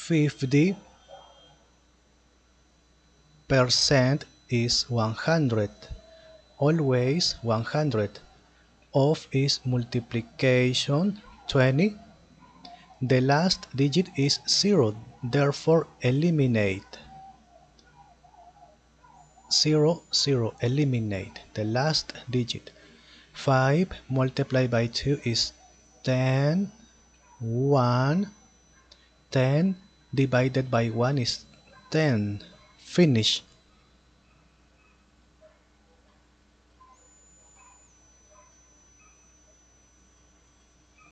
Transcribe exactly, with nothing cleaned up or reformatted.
fifty percent is one hundred. Always one hundred. Of is multiplication twenty. The last digit is zero, therefore eliminate. zero, zero, eliminate the last digit. five multiplied by two is ten. one. ten divided by one is ten. Finish.